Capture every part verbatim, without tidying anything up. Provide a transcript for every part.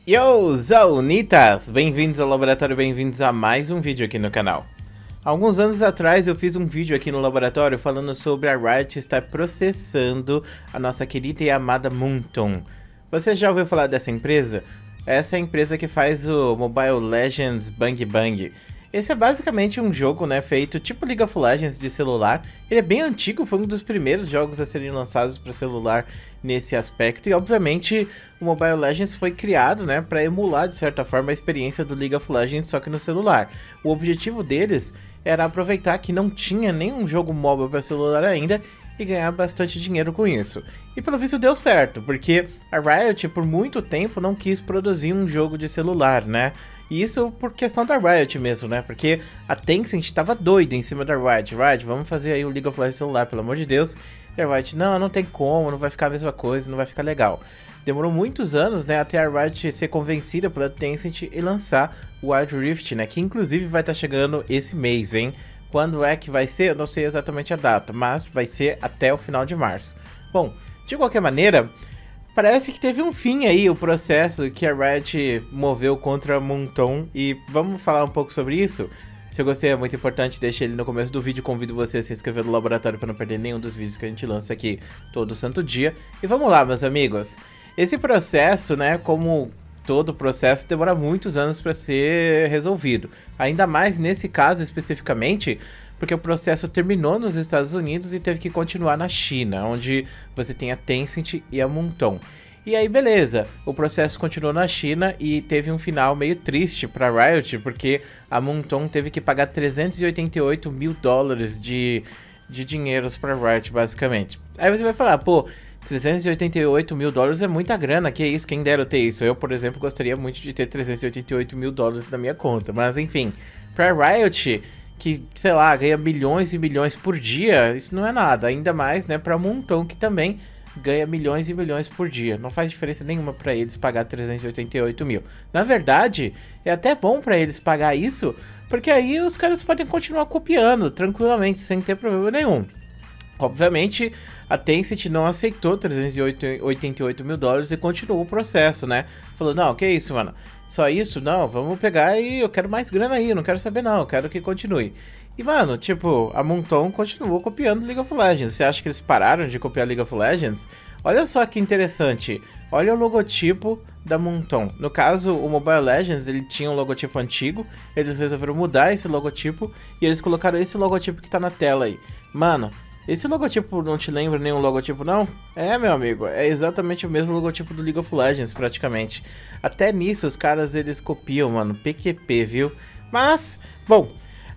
Yo, Zaunitas! Bem-vindos ao laboratório, bem-vindos a mais um vídeo aqui no canal. Há alguns anos atrás eu fiz um vídeo aqui no laboratório falando sobre a Riot estar processando a nossa querida e amada Moonton. Você já ouviu falar dessa empresa? Essa é a empresa que faz o Mobile Legends Bang Bang. Esse é basicamente um jogo, né, feito tipo League of Legends de celular. Ele é bem antigo, foi um dos primeiros jogos a serem lançados para celular nesse aspecto. E obviamente o Mobile Legends foi criado, né, para emular de certa forma a experiência do League of Legends, só que no celular. O objetivo deles era aproveitar que não tinha nenhum jogo mobile para celular ainda e ganhar bastante dinheiro com isso. E pelo visto deu certo, porque a Riot por muito tempo não quis produzir um jogo de celular, né? E isso por questão da Riot mesmo, né? Porque a Tencent tava doida em cima da Riot. Riot, vamos fazer aí o League of Legends celular, pelo amor de Deus. E a Riot, não, não tem como, não vai ficar a mesma coisa, não vai ficar legal. Demorou muitos anos, né, até a Riot ser convencida pela Tencent e lançar o Wild Rift, né? Que inclusive vai estar chegando esse mês, hein? Quando é que vai ser? Eu não sei exatamente a data, mas vai ser até o final de março. Bom, de qualquer maneira, parece que teve um fim aí o processo que a Riot moveu contra a Moonton e vamos falar um pouco sobre isso? Se você é muito importante, deixa ele no começo do vídeo, convido você a se inscrever no laboratório para não perder nenhum dos vídeos que a gente lança aqui todo santo dia. E vamos lá, meus amigos. Esse processo, né, como todo processo, demora muitos anos para ser resolvido. Ainda mais nesse caso especificamente, porque o processo terminou nos Estados Unidos e teve que continuar na China, onde você tem a Tencent e a Moonton. E aí beleza, o processo continuou na China e teve um final meio triste para Riot, porque a Moonton teve que pagar trezentos e oitenta e oito mil dólares de, de dinheiros para Riot, basicamente. Aí você vai falar, pô, trezentos e oitenta e oito mil dólares é muita grana, que isso, quem dera ter isso. Eu, por exemplo, gostaria muito de ter trezentos e oitenta e oito mil dólares na minha conta, mas enfim, para Riot, que, sei lá, ganha milhões e milhões por dia, isso não é nada, ainda mais, né, para Moonton, que também ganha milhões e milhões por dia. Não faz diferença nenhuma para eles pagar trezentos e oitenta e oito mil. Na verdade, é até bom para eles pagar isso, porque aí os caras podem continuar copiando tranquilamente, sem ter problema nenhum. Obviamente, a Tencent não aceitou trezentos e oitenta e oito mil dólares e continuou o processo, né? Falou, não, que isso, mano? Só isso? Não, vamos pegar e eu quero mais grana aí, eu não quero saber não, eu quero que continue. E, mano, tipo, a Moonton continuou copiando League of Legends. Você acha que eles pararam de copiar League of Legends? Olha só que interessante. Olha o logotipo da Moonton. No caso, o Mobile Legends, ele tinha um logotipo antigo. Eles resolveram mudar esse logotipo e eles colocaram esse logotipo que tá na tela aí. Mano, esse logotipo não te lembra nenhum logotipo, não? É, meu amigo, é exatamente o mesmo logotipo do League of Legends, praticamente. Até nisso, os caras, eles copiam, mano, P Q P, viu? Mas, bom,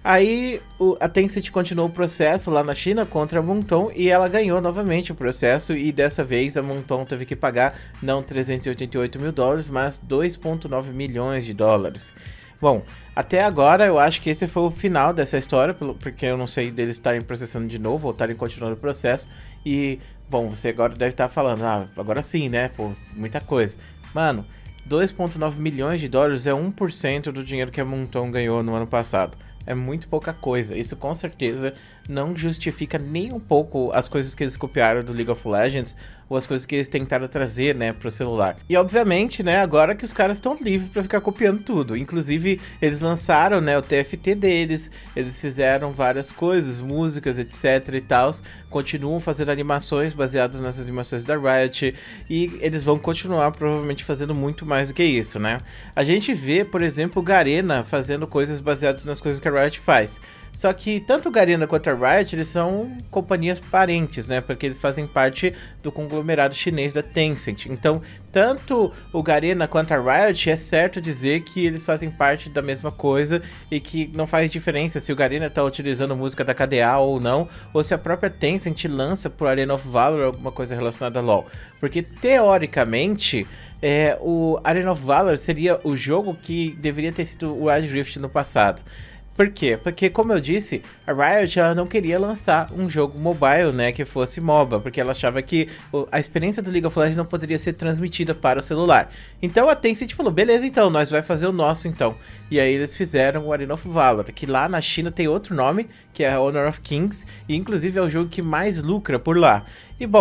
aí o, a Tencent continuou o processo lá na China contra a Moonton e ela ganhou novamente o processo e dessa vez a Moonton teve que pagar não trezentos e oitenta e oito mil dólares, mas dois vírgula nove milhões de dólares. Bom, até agora eu acho que esse foi o final dessa história, porque eu não sei deles estarem processando de novo ou estarem continuando o processo. E, bom, você agora deve estar falando, ah, agora sim, né, pô, muita coisa. Mano, dois vírgula nove milhões de dólares é um por cento do dinheiro que a Moonton ganhou no ano passado. É muito pouca coisa, isso com certeza não justifica nem um pouco as coisas que eles copiaram do League of Legends ou as coisas que eles tentaram trazer, né, pro celular. E obviamente, né, agora que os caras estão livres pra ficar copiando tudo. Inclusive, eles lançaram, né, o T F T deles, eles fizeram várias coisas, músicas, etc e tal, continuam fazendo animações baseadas nessas animações da Riot e eles vão continuar provavelmente fazendo muito mais do que isso, né. A gente vê, por exemplo, o Garena fazendo coisas baseadas nas coisas que a Riot faz. Só que tanto o Garena quanto a Riot, eles são companhias parentes, né? Porque eles fazem parte do conglomerado chinês da Tencent. Então, tanto o Garena quanto a Riot, é certo dizer que eles fazem parte da mesma coisa e que não faz diferença se o Garena tá utilizando música da K D A ou não, ou se a própria Tencent lança por Arena of Valor alguma coisa relacionada a LoL. Porque, teoricamente, é, o Arena of Valor seria o jogo que deveria ter sido o Wild Rift no passado. Por quê? Porque, como eu disse, a Riot ela não queria lançar um jogo mobile, né, que fosse MOBA, porque ela achava que a experiência do League of Legends não poderia ser transmitida para o celular. Então a Tencent falou, beleza, então, nós vai fazer o nosso, então. E aí eles fizeram o Arena of Valor, que lá na China tem outro nome, que é Honor of Kings, e inclusive é o jogo que mais lucra por lá. E bom,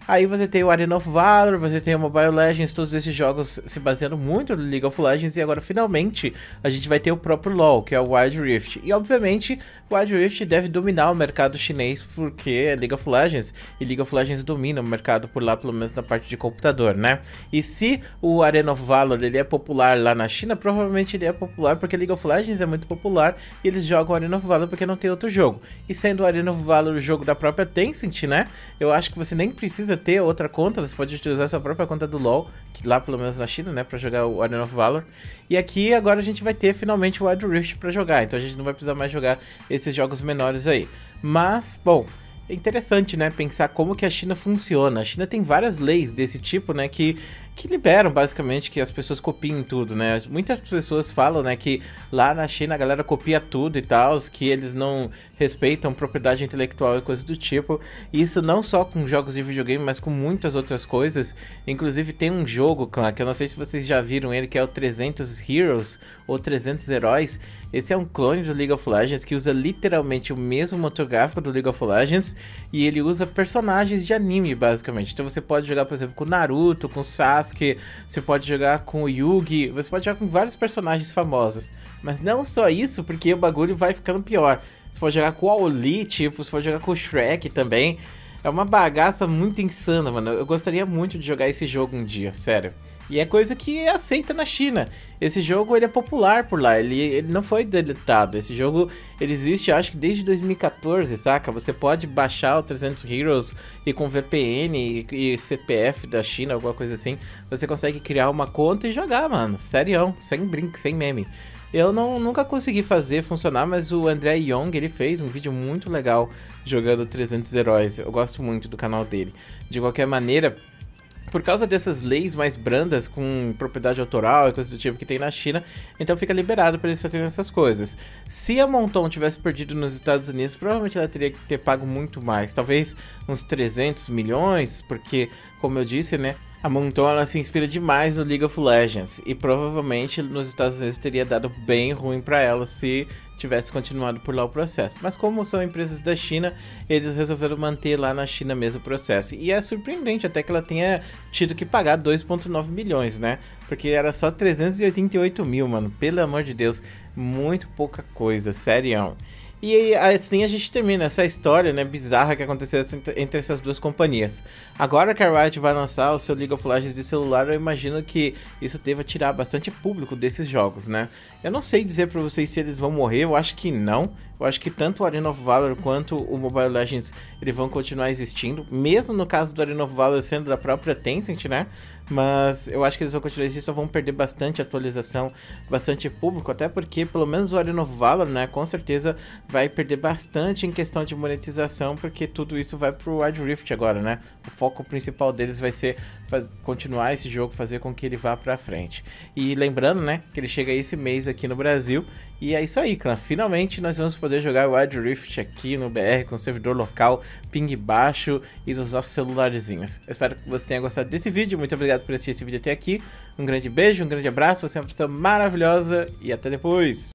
Aí você tem o Arena of Valor, você tem o Mobile Legends, todos esses jogos se baseando muito no League of Legends. E agora finalmente a gente vai ter o próprio LoL, que é o Wild Rift. E obviamente o Wild Rift deve dominar o mercado chinês, porque é League of Legends, e League of Legends domina o mercado por lá, pelo menos na parte de computador, né? E se o Arena of Valor ele é popular lá na China, provavelmente ele é popular porque League of Legends é muito popular e eles jogam Arena of Valor porque não tem outro jogo. E sendo o Arena of Valor o jogo da própria Tencent, né? Eu acho que você nem precisa ter outra conta, você pode utilizar sua própria conta do LoL, que lá pelo menos na China, né, pra jogar o Arena of Valor. E aqui agora a gente vai ter finalmente o Wild Rift pra jogar, então a gente não vai precisar mais jogar esses jogos menores aí. Mas, bom, é interessante, né, pensar como que a China funciona. A China tem várias leis desse tipo, né, que, que liberam basicamente que as pessoas copiem tudo, né. Muitas pessoas falam, né, que lá na China a galera copia tudo e tal, que eles não respeitam propriedade intelectual e coisas do tipo. E isso não só com jogos de videogame, mas com muitas outras coisas. Inclusive tem um jogo, clã, que eu não sei se vocês já viram ele, que é o trezentos Heroes ou trezentos Heróis. Esse é um clone do League of Legends que usa literalmente o mesmo motor gráfico do League of Legends e ele usa personagens de anime, basicamente. Então você pode jogar, por exemplo, com Naruto, com Sasuke, você pode jogar com o Yugi, você pode jogar com vários personagens famosos. Mas não só isso, porque o bagulho vai ficando pior. Você pode jogar com o Aoli, tipo, você pode jogar com o Shrek também. É uma bagaça muito insana, mano. Eu gostaria muito de jogar esse jogo um dia, sério. E é coisa que é aceita na China. Esse jogo ele é popular por lá, ele, ele não foi deletado. Esse jogo ele existe acho que desde dois mil e quatorze, saca? Você pode baixar o trezentos Heroes e com V P N e, e C P F da China, alguma coisa assim, você consegue criar uma conta e jogar, mano. Serião, sem brinco, sem meme. Eu não, nunca consegui fazer funcionar, mas o André Young, ele fez um vídeo muito legal jogando trezentos Heróis. Eu gosto muito do canal dele. De qualquer maneira, por causa dessas leis mais brandas com propriedade autoral e coisas do tipo que tem na China, então fica liberado para eles fazerem essas coisas. Se a Monton tivesse perdido nos Estados Unidos, provavelmente ela teria que ter pago muito mais, talvez uns trezentos milhões, porque, como eu disse, né, a Monton ela se inspira demais no League of Legends e provavelmente nos Estados Unidos teria dado bem ruim para ela se tivesse continuado por lá o processo. Mas como são empresas da China, eles resolveram manter lá na China mesmo o processo. E é surpreendente até que ela tenha tido que pagar dois vírgula nove milhões, né? Porque era só trezentos e oitenta e oito mil, mano. Pelo amor de Deus, muito pouca coisa, sério. E assim a gente termina essa história, né, bizarra que aconteceu entre essas duas companhias. Agora que a Riot vai lançar o seu League of Legends de celular, eu imagino que isso deva tirar bastante público desses jogos, né? Eu não sei dizer pra vocês se eles vão morrer, eu acho que não. Eu acho que tanto o Arena of Valor quanto o Mobile Legends eles vão continuar existindo, mesmo no caso do Arena of Valor sendo da própria Tencent, né? Mas eu acho que eles vão continuar existindo, só vão perder bastante atualização, bastante público, até porque pelo menos o Arena of Valor, né, com certeza vai perder bastante em questão de monetização, porque tudo isso vai pro Wild Rift agora, né? O foco principal deles vai ser faz, continuar esse jogo, fazer com que ele vá pra frente. E lembrando, né, que ele chega esse mês aqui no Brasil, e é isso aí, clã. Finalmente nós vamos poder jogar o Wild Rift aqui no B R com servidor local, ping baixo e nos nossos celularzinhos. Eu espero que você tenha gostado desse vídeo, muito obrigado por assistir esse vídeo até aqui. Um grande beijo, um grande abraço, você é uma pessoa maravilhosa e até depois!